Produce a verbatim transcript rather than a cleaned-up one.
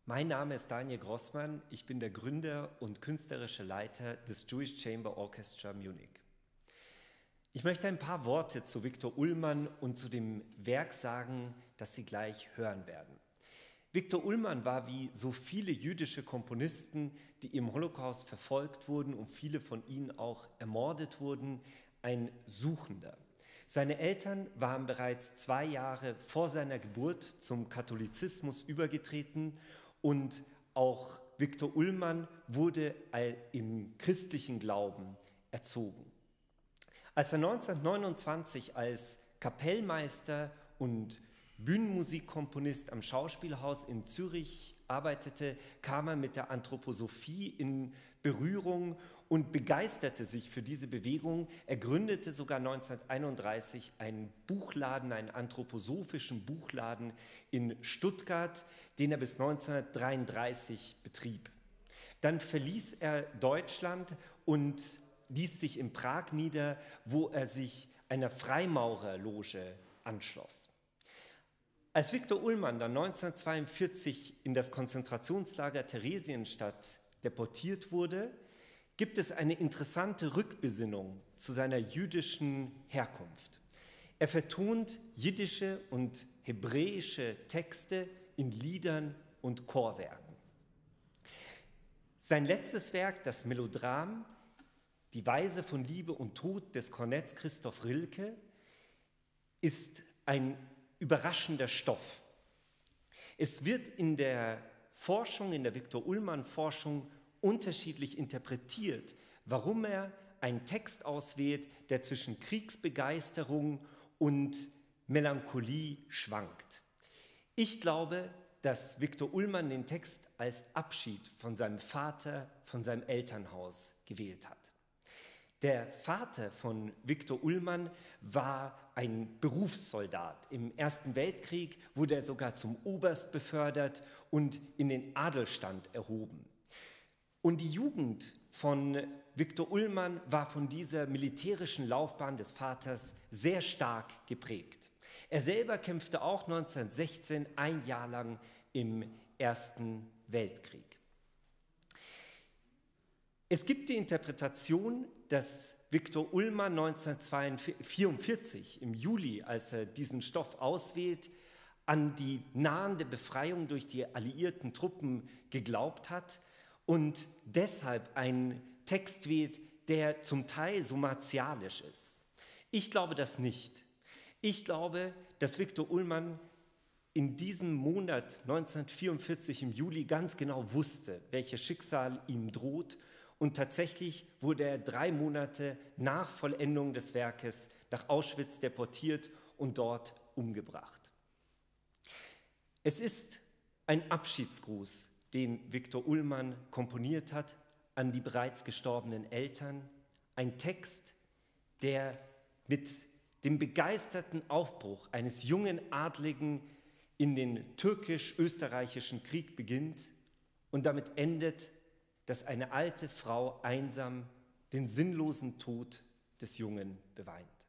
Mein Name ist Daniel Grossmann, ich bin der Gründer und künstlerische Leiter des Jewish Chamber Orchestra Munich. Ich möchte ein paar Worte zu Viktor Ullmann und zu dem Werk sagen, das Sie gleich hören werden. Viktor Ullmann war wie so viele jüdische Komponisten, die im Holocaust verfolgt wurden und viele von ihnen auch ermordet wurden, ein Suchender. Seine Eltern waren bereits zwei Jahre vor seiner Geburt zum Katholizismus übergetreten und auch Viktor Ullmann wurde im christlichen Glauben erzogen. Als er neunzehnhundertneunundzwanzig als Kapellmeister und Bühnenmusikkomponist am Schauspielhaus in Zürich arbeitete, kam er mit der Anthroposophie in Berührung und begeisterte sich für diese Bewegung. Er gründete sogar neunzehnhunderteinunddreißig einen Buchladen, einen anthroposophischen Buchladen in Stuttgart, den er bis neunzehnhundertdreiunddreißig betrieb. Dann verließ er Deutschland und ließ sich in Prag nieder, wo er sich einer Freimaurerloge anschloss. Als Viktor Ullmann dann neunzehnhundertzweiundvierzig in das Konzentrationslager Theresienstadt deportiert wurde, gibt es eine interessante Rückbesinnung zu seiner jüdischen Herkunft. Er vertont jiddische und hebräische Texte in Liedern und Chorwerken. Sein letztes Werk, das Melodram, Die Weise von Liebe und Tod des Kornetts Christoph Rilke, ist ein überraschender Stoff. Es wird in der Forschung, in der Viktor Ullmann-Forschung unterschiedlich interpretiert, warum er einen Text auswählt, der zwischen Kriegsbegeisterung und Melancholie schwankt. Ich glaube, dass Viktor Ullmann den Text als Abschied von seinem Vater, von seinem Elternhaus gewählt hat. Der Vater von Viktor Ullmann war ein Berufssoldat. Im Ersten Weltkrieg wurde er sogar zum Oberst befördert und in den Adelstand erhoben. Und die Jugend von Viktor Ullmann war von dieser militärischen Laufbahn des Vaters sehr stark geprägt. Er selber kämpfte auch neunzehnhundertsechzehn ein Jahr lang im Ersten Weltkrieg. Es gibt die Interpretation, dass Viktor Ullmann neunzehnhundertvierundvierzig im Juli, als er diesen Stoff auswählt, an die nahende Befreiung durch die alliierten Truppen geglaubt hat und deshalb einen Text wählt, der zum Teil so martialisch ist. Ich glaube das nicht. Ich glaube, dass Viktor Ullmann in diesem Monat neunzehnhundertvierundvierzig im Juli ganz genau wusste, welches Schicksal ihm droht. Und tatsächlich wurde er drei Monate nach Vollendung des Werkes nach Auschwitz deportiert und dort umgebracht. Es ist ein Abschiedsgruß, den Viktor Ullmann komponiert hat an die bereits gestorbenen Eltern. Ein Text, der mit dem begeisterten Aufbruch eines jungen Adligen in den türkisch-österreichischen Krieg beginnt und damit endet, dass eine alte Frau einsam den sinnlosen Tod des Jungen beweint.